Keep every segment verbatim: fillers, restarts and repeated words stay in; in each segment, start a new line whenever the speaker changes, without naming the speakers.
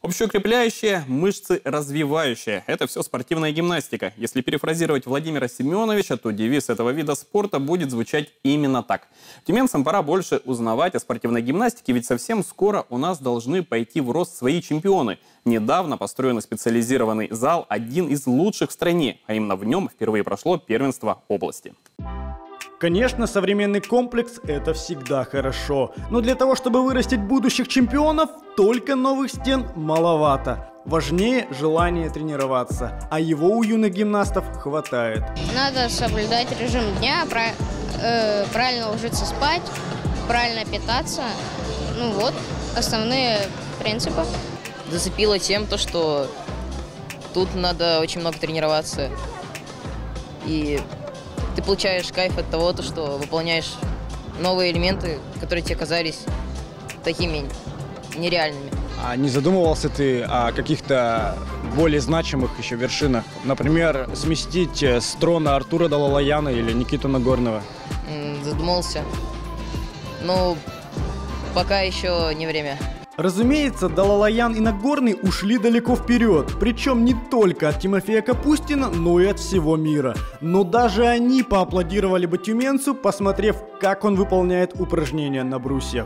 Общеукрепляющая, мышцы развивающая – это все спортивная гимнастика. Если перефразировать Владимира Семеновича, то девиз этого вида спорта будет звучать именно так. Тюменцам пора больше узнавать о спортивной гимнастике, ведь совсем скоро у нас должны пойти в рост свои чемпионы. Недавно построенный специализированный зал – один из лучших в стране, а именно в нем впервые прошло первенство области.
Конечно, современный комплекс – это всегда хорошо. Но для того, чтобы вырастить будущих чемпионов, только новых стен маловато. Важнее желание тренироваться, а его у юных гимнастов хватает.
Надо соблюдать режим дня, э, правильно ложиться спать, правильно питаться. Ну вот, основные принципы.
Зацепило тем, то, что тут надо очень много тренироваться. И ты получаешь кайф от того, что выполняешь новые элементы, которые тебе казались такими нереальными.
А не задумывался ты о каких-то более значимых еще вершинах? Например, сместить с трона Артура Далалаяна или Никиту Нагорного?
Задумался. Но пока еще не время.
Разумеется, Далалаян и Нагорный ушли далеко вперед, причем не только от Тимофея Капустина, но и от всего мира. Но даже они поаплодировали бы тюменцу, посмотрев, как он выполняет упражнения на брусьях.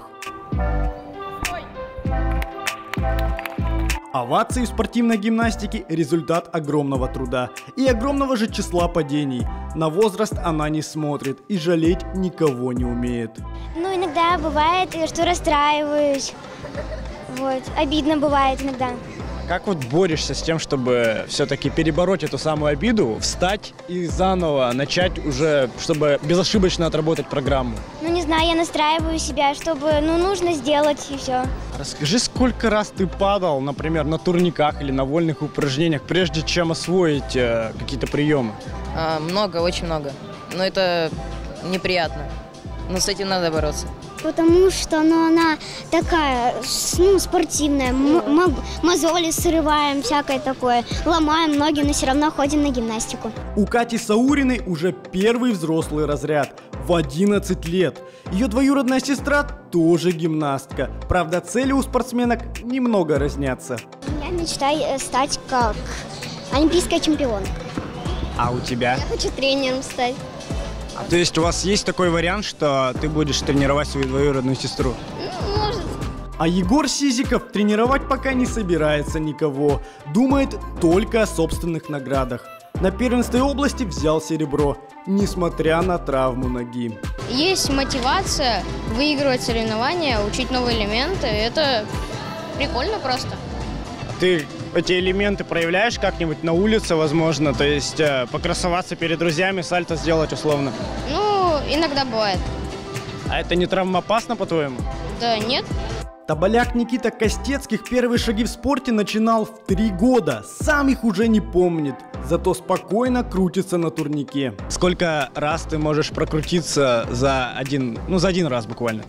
Овации в спортивной гимнастике – результат огромного труда и огромного же числа падений. На возраст она не смотрит и жалеть никого не умеет.
Ну, иногда бывает, что расстраиваюсь. Вот, обидно бывает иногда.
Как вот борешься с тем, чтобы все-таки перебороть эту самую обиду, встать и заново начать уже, чтобы безошибочно отработать программу?
Ну, не знаю, я настраиваю себя, чтобы, ну, нужно сделать и все.
Расскажи, сколько раз ты падал, например, на турниках или на вольных упражнениях, прежде чем освоить э, какие-то приемы?
А, много, очень много. Но это неприятно. Но с этим надо бороться.
Потому что ну, она такая, ну, спортивная, М- мозоли срываем, всякое такое, ломаем ноги, но все равно ходим на гимнастику.
У Кати Сауриной уже первый взрослый разряд в одиннадцать лет. Ее двоюродная сестра тоже гимнастка. Правда, цели у спортсменок немного разнятся.
Я мечтаю стать как олимпийская чемпионка.
А у тебя?
Я хочу тренером стать.
То есть у вас есть такой вариант, что ты будешь тренировать свою двоюродную сестру?
Ну, может.
А Егор Сизиков тренировать пока не собирается никого. Думает только о собственных наградах. На первенстве области взял серебро, несмотря на травму ноги.
Есть мотивация выигрывать соревнования, учить новые элементы. Это прикольно просто.
Ты эти элементы проявляешь как-нибудь на улице, возможно? То есть э, покрасоваться перед друзьями, сальто сделать условно?
Ну, иногда бывает.
А это не травмоопасно, по-твоему?
Да нет.
Тоболяк Никита Костецких первые шаги в спорте начинал в три года. Сам их уже не помнит, зато спокойно крутится на турнике. Сколько раз ты можешь прокрутиться за один, ну за один раз буквально?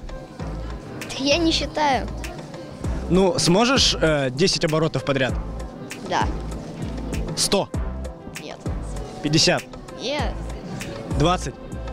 Я не считаю.
Ну, сможешь э, десять оборотов подряд?
Да.
сто?
Нет.
пятьдесят?
Нет.
двадцать?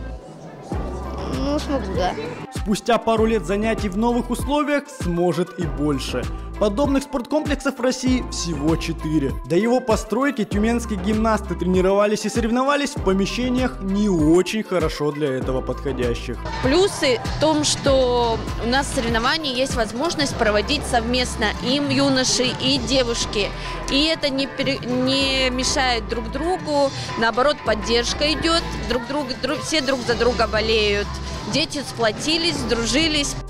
Ну, смогу, да.
Спустя пару лет занятий в новых условиях сможет и больше. Подобных спорткомплексов в России всего четыре. До его постройки тюменские гимнасты тренировались и соревновались в помещениях не очень хорошо для этого подходящих.
Плюсы в том, что у нас в соревновании есть возможность проводить совместно им юноши и девушки. И это не, пере... не мешает друг другу, наоборот, поддержка идет, друг друг, друг... все друг за друга болеют. Дети сплотились, сдружились.